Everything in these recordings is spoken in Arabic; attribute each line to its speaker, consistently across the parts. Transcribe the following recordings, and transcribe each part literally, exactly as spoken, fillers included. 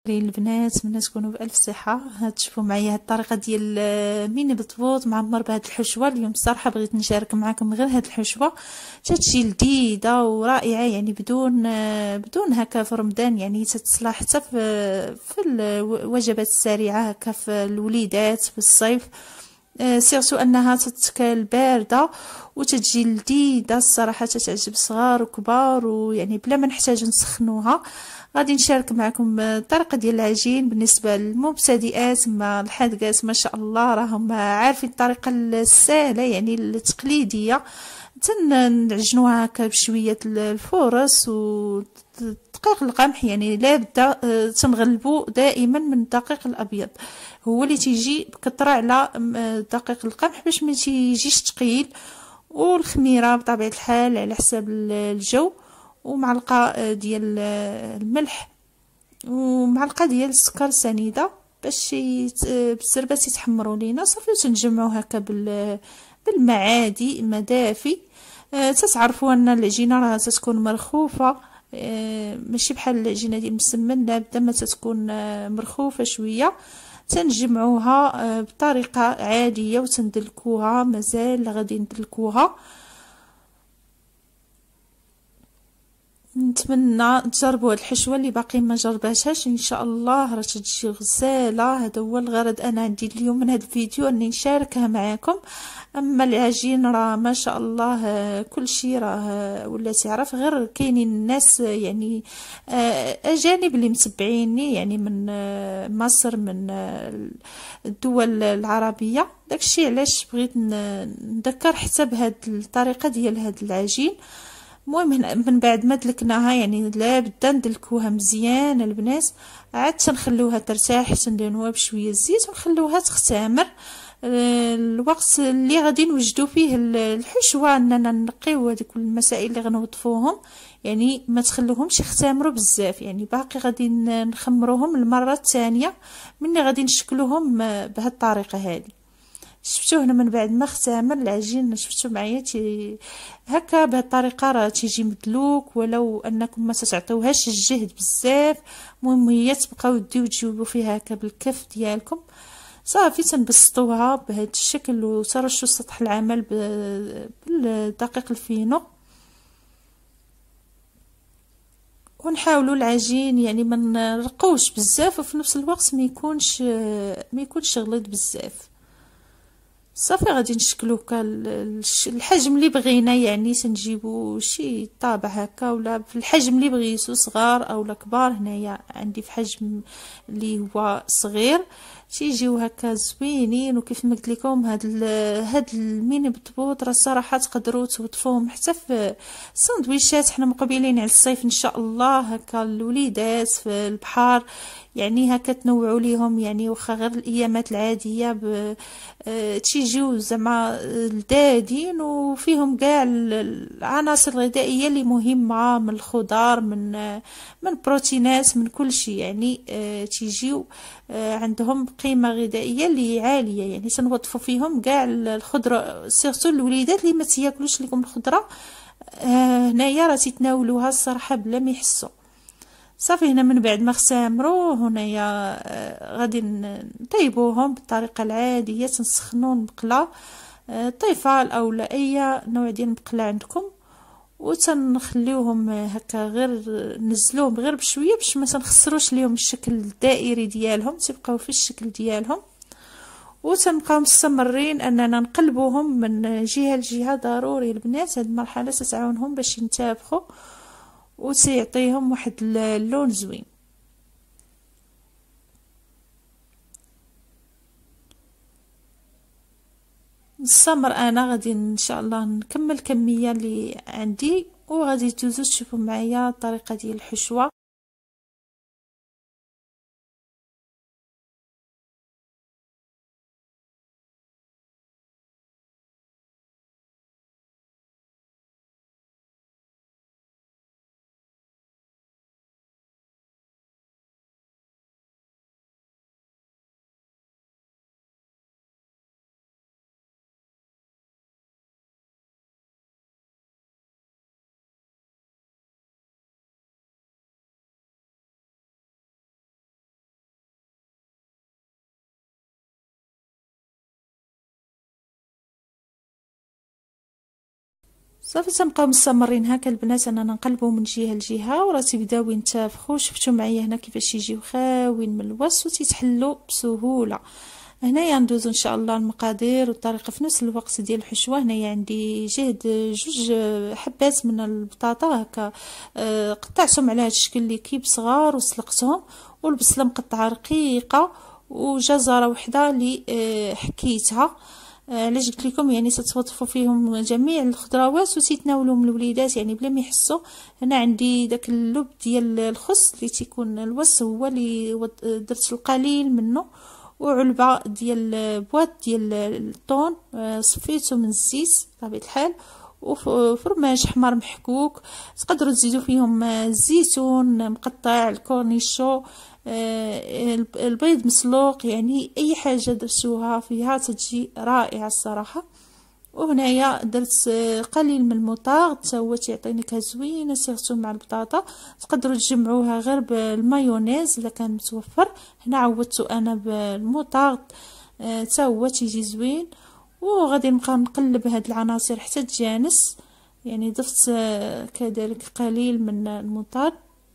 Speaker 1: البنات من تكونوا بألف صحة. هتشوفوا معايا هاد الطريقة ديال ميني بطبوط معمر بهاد الحشوة. اليوم الصراحة بغيت نشارك معكم غير هاد الحشوة، تتجي لذيذة ورائعة، يعني بدون بدون هكا في رمضان، يعني تتصلح حتى في في الوجبات السريعة هكا في الوليدات في الصيف. سيرتو انها تتكال بارده وتتجي لذيذه الصراحه، تتعجب صغار وكبار، ويعني بلا ما نحتاج نسخنوها. غادي نشارك معكم الطريقه ديال العجين بالنسبه للمبتدئات ما الحادقات، ما شاء الله راهم عارفين الطريقه السهله يعني التقليديه. تنعجنوها هكا بشويه الفورص و دقيق القمح، يعني لا بدا تنغلبو دائما من الدقيق الابيض، هو اللي تيجي بكثره على دقيق القمح باش ما تيجيش ثقيل. والخميره بطبيعه الحال على حساب الجو، ومعلقه ديال الملح ومعلقه ديال السكر سنيده باش بالسربات يتحمروا لينا. صافي تنجمعوا هكا بالمعادي مدافي. تتعرفوا ان العجينه راه تتكون مرخوفه، ماشي بحال العجينه ديال المسمن، لا بدا ما تتكون مرخوفه شويه. تنجمعوها بطريقه عاديه وتندلكوها، مازال غادي ندلكوها. نتمنى تجربوا هاد الحشوه اللي باقي ما جرباتهاش، ان شاء الله راه تجي غزاله. هذا هو الغرض انا عندي اليوم من هذا الفيديو، اني نشاركها معكم. اما العجين راه ما شاء الله كل شيء راه ولا تعرف، غير كاينين الناس يعني اجانب اللي متبعيني يعني من مصر، من الدول العربيه. داكشي علاش بغيت نذكر حتى بهاد الطريقه ديال هاد العجين. المهم من بعد ما دلكناها يعني لا بدا ندلكوها مزيان البنات، عاد تنخلوها ترتاح، تندهنوها بشويه الزيت ونخلوها تختمر. الوقت اللي غادي نوجدوا فيه الحشوه اننا نقيو هذوك المسائل اللي غنوظفوهم، يعني ما تخلوهمش يختمروا بزاف، يعني باقي غادي نخمروهم المره الثانيه مني غادي نشكلوهم بهذه الطريقه هذه. شفتوا هنا من بعد ما اختمر العجين، شفتوا معايا تي هكا بهذه الطريقه راه تيجي مدلوك، ولو انكم ما تعطيوهاش الجهد بزاف. المهم هي تبقاو ديو تجيبوا فيها هكا بالكف ديالكم. صافي تنبسطوها بهذا الشكل وترشوا سطح العمل بالدقيق الفينو، ونحاولوا العجين يعني ما نرقوش بزاف وفي نفس الوقت ما يكونش ما يكونش غليظ بزاف. صافي غادي نشكلو الحجم اللي بغينا، يعني تنجيبو شي طابع هكا ولا في الحجم اللي بغيتو، صغار اولا كبار. هنايا عندي في حجم اللي هو صغير، تيجيو هكا زوينين. وكيف ما قلت لكم هاد هاد الميني بطبوط راه الصراحه تقدروا توظفوهم حتى في السندويشات. حنا مقبلين على الصيف ان شاء الله، هكا الوليدات في البحر يعني هكا تنوعوا ليهم، يعني واخا غير الايامات العاديه ب... اه تيجيو زعما لذاذين وفيهم كاع العناصر الغذائيه اللي مهمه، من الخضار من من بروتينات من كل شيء، يعني اه تيجيو اه عندهم قيمه غذائيه اللي عاليه. يعني تنوظفوا فيهم كاع الخضره، سيرتو الوليدات اللي ما تياكلوش لكم الخضره اه هنايا راه تيتناولوها الصراحه بلا ما يحسوا. صافي هنا من بعد ما اختمروا هنايا غادي نطيبوهم بالطريقه العاديه. تنسخنوا المقله، طيفال اولا اي نوع ديال المقله عندكم، وتنخليوهم هكا غير نزلوهم غير بشويه باش ما تنخسروش ليهم الشكل الدائري ديالهم، تبقاو في الشكل ديالهم. وتنبقاو مستمرين اننا نقلبوهم من جهه لجهه. ضروري البنات هاد المرحله تتعاونهم باش ينتفخوا وسيعطيهم واحد اللون زوين. نستمر انا غادي ان شاء الله نكمل الكميه اللي عندي، وغادي تجوزوا تشوفوا معايا الطريقه ديال الحشوه. صافي تنبقاو مستمرين هكا البنات اننا نقلبوا من جهه لجهه، وراه تيبداو ينتفخوا. شفتوا معايا هنا كيفاش يجيو خاويين من الوصف وتيتحلوا بسهوله. هنايا ندوزو ان شاء الله المقادير والطريقه في نفس الوقت ديال الحشوه. هنايا عندي جهد جوج حبات من البطاطا هكا، أه قطعتهم على هذا الشكل اللي كيب صغار وسلقتهم، والبصله مقطعه رقيقه، وجزره وحده اللي أه حكيتها. علاش قلت لكم يعني تتوظفوا فيهم جميع الخضروات وتتناولهم الوليدات يعني بلا ما يحسوا. هنا عندي داك اللب ديال الخس اللي تيكون الوس هو اللي درت القليل منه، وعلبه ديال بواط ديال الطون صفيته من الزيت بطبيعه الحال، وفرماج حمر محكوك. تقدروا تزيدوا فيهم الزيتون مقطع، الكورنيشو، البيض مسلوق، يعني اي حاجه درتوها فيها تجي رائعه الصراحه. وهنايا درت قليل من المطاغ حتى هو تيعطي نكهه زوينه، صيغته مع البطاطا. تقدروا تجمعوها غير بالمايونيز الا كان متوفر. هنا عوضته انا بالمطاغ حتى هو تيجي زوين. وغادي نبقى نقلب هاد العناصر حتى تجانس. يعني ضفت كذلك قليل من المطاغ.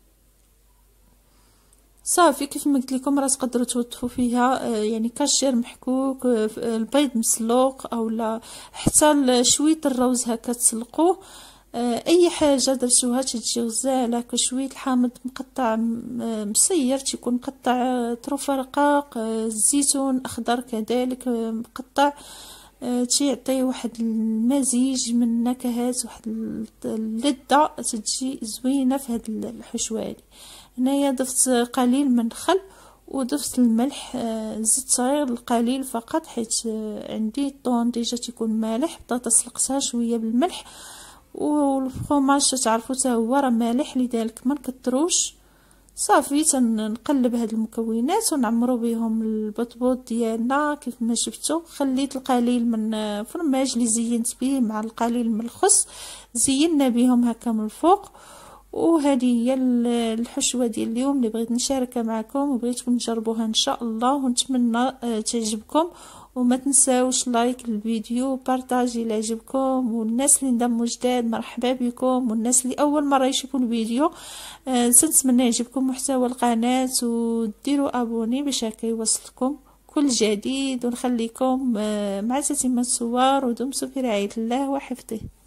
Speaker 1: صافي كيف ما قلت لكم راه تقدروا توظفوا فيها يعني كاشير محكوك، البيض مسلوق، او لا حتى شويه الروز هكا تسلقوه. اي حاجه درتوها تجي غزاله. كشويه الحامض مقطع مسير تيكون مقطع طروف رقاق، الزيتون اخضر كذلك مقطع، تيعطي واحد المزيج من النكهات، واحد اللذه تجي زوينه في هاد الحشوه هادي. هنايا ضفت قليل من الخل وضفت الملح، زيت صغير القليل فقط حيت عندي الطون ديجا تيكون مالح. بطاطا سلقتها شويه بالملح، والفرماج تعرفوا حتى هو راه مالح لذلك ما نكتروش. صافي تنقلب هاد المكونات ونعمروا بهم البطبوط ديالنا كيف ما شفتوا. خليت القليل من فرماج اللي زينت به مع القليل من الخس، زينا بهم هكا من الفوق. وهذه هي الحشوه ديال اليوم اللي بغيت نشاركها معكم، وبغيتكم تجربوها ان شاء الله، ونتمنى تعجبكم. وما تنساوش لايك للفيديو وبارطاجي اللي عجبكم. والناس اللي انضموا جداد مرحبا بكم، والناس اللي اول مره يشوفوا الفيديو نتمنى يعجبكم محتوى القناه، وديروا ابوني باش هكا يوصلكم كل جديد. ونخليكم مع تتمه الصور، ودمتم في رعايه الله وحفظه.